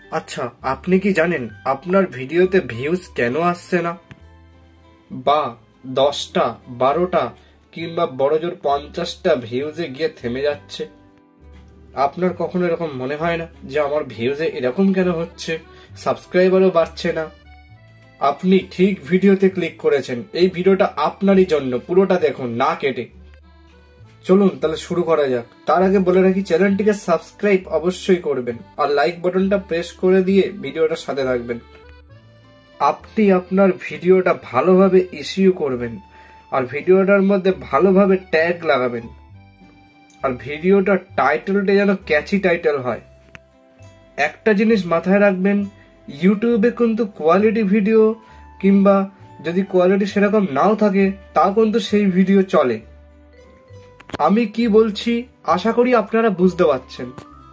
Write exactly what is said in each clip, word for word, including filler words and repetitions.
আচ্ছা, আপনি কি জানেন আপনার ভিডিওতে ভিউজ কেন আসছে না? বা দশটা, বারোটা কিংবা বড়জোর পঞ্চাশটা ভিউজে গিয়ে থেমে যাচ্ছে? আপনার কখনো এরকম মনে হয় না যে আমার ভিউজে এরকম কেন হচ্ছে, সাবস্ক্রাইবারও বাড়ছে না? আপনি ঠিক ভিডিওতে ক্লিক করেছেন। এই ভিডিওটা আপনারই জন্য, পুরোটা দেখুন, না কেটে। চলুন তাহলে শুরু করা যাক। তার আগে বলে রাখি, চ্যানেলটিকে সাবস্ক্রাইব অবশ্যই করবেন আর লাইক বাটনটা প্রেস করে দিয়ে ভিডিওটার সাথে থাকবেন। আপনি আপনার ভিডিওটা ভালোভাবে ইস্যু করবেন আর ভিডিওটার মধ্যে ভালোভাবে ট্যাগ লাগাবেন আর ভিডিওটার টাইটেলটা যেন ক্যাচি টাইটেল হয়। একটা জিনিস মাথায় রাখবেন, ইউটিউবে কিন্তু কোয়ালিটি ভিডিও কিংবা যদি কোয়ালিটি সেরকম নাও থাকে তাও কিন্তু সেই ভিডিও চলে। আমি কি বলছি আশা করি আপনারা বুঝতে পারছেন।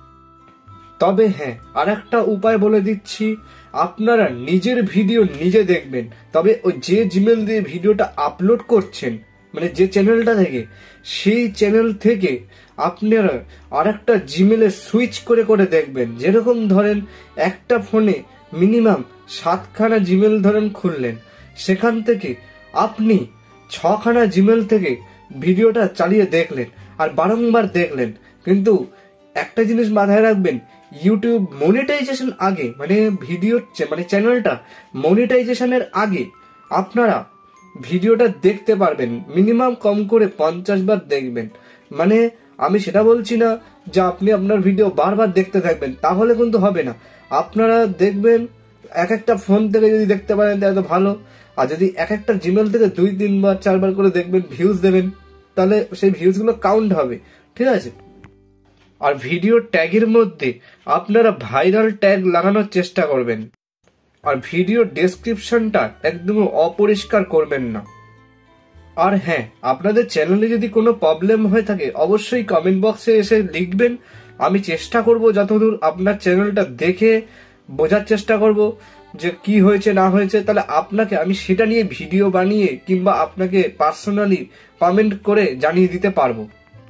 তবে হ্যাঁ, আর একটা উপায় বলে দিচ্ছি, আপনারা নিজের ভিডিও নিজে দেখবেন, তবে ওই যে জিমেল দিয়ে ভিডিওটা আপলোড করছেন, মানে যে চ্যানেলটা থেকে, সেই চ্যানেল থেকে আপনারা আর একটা জিমেলে সুইচ করে করে দেখবেন। যেরকম ধরেন একটা ফোনে মিনিমাম সাতখানা জিমেল ধরেন খুললেন, সেখান থেকে আপনি ছখানা জিমেল থেকে ভিডিওটা চালিয়ে দেখলেন আর বারংবার দেখলেন। কিন্তু একটা জিনিস মাথায় রাখবেন, ইউটিউব মনিটাইজেশন আগে, মানে ভিডিও মানে চ্যানেলটা মনিটাইজেশনের আগে আপনারা ভিডিওটা দেখতে পারবেন। মিনিমাম কম করে পঞ্চাশ বার দেখবেন। মানে আমি সেটা বলছি না যে আপনি আপনার ভিডিও বারবার দেখতে থাকবেন, তাহলে কিন্তু হবে না। আপনারা দেখবেন এক একটা ফোন থেকে যদি দেখতে পারেন তাহলে তো ভালো, আর যদি এক একটা জিমেল থেকে দুই তিনবার চারবার করে দেখবেন, ভিউজ দেবেন, তাহলে সেই ভিউজগুলো কাউন্ট হবে। ঠিক আছে? আর ভিডিও ট্যাগের মধ্যে আপনারা ভাইরাল ট্যাগ লাগানোর চেষ্টা করবেন আর ভিডিও ডেসক্রিপশনটা একদম অপরিষ্কার করবেন না। আর হ্যাঁ, আপনাদের চ্যানেলে যদি কোনো প্রবলেম হয়ে থাকে অবশ্যই কমেন্ট বক্সে এসে লিখবেন। আমি চেষ্টা করব যতদূর আপনার চ্যানেলটা দেখে বোঝার চেষ্টা করব যে কি হয়েছে না হয়েছে, তাহলে আপনাকে আমি সেটা নিয়ে ভিডিও বানিয়ে কিংবা আপনাকে পার্সোনালি কমেন্ট করে জানিয়ে দিতে পারবো।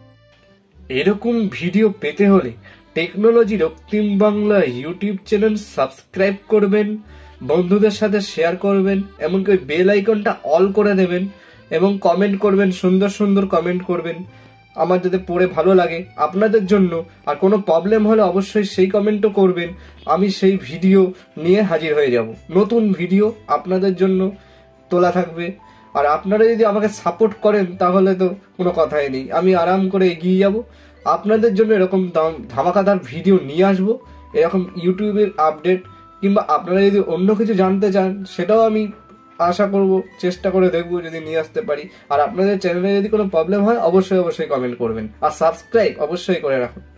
এরকম ভিডিও পেতে হলে technology Raktim Bangla YouTube channel subscribe করবেন, বন্ধুদের সাথে শেয়ার করবেন, এমনকি ওই বেল আইকনটা অল করে দেবেন এবং কমেন্ট করবেন, সুন্দর সুন্দর কমেন্ট করবেন আমার যাতে পড়ে ভালো লাগে আপনাদের জন্য। আর কোনো প্রবলেম হলে অবশ্যই সেই কমেন্টও করবেন, আমি সেই ভিডিও নিয়ে হাজির হয়ে যাব। নতুন ভিডিও আপনাদের জন্য তোলা থাকবে। আর আপনারা যদি আমাকে সাপোর্ট করেন তাহলে তো কোনো কথাই নেই, আমি আরাম করে এগিয়ে যাব। আপনাদের জন্য এরকম ধামাকাদার ভিডিও নিয়ে আসবো, এরকম ইউটিউবের আপডেট কিংবা আপনারা যদি অন্য কিছু জানতে চান সেটাও আমি আশা করব, চেষ্টা করে দেখবো যদি নিয়ে আসতে পারি। আর আপনাদের চ্যানেলে যদি কোনো প্রবলেম হয় অবশ্যই অবশ্যই কমেন্ট করবেন আর সাবস্ক্রাইব অবশ্যই করে রাখুন।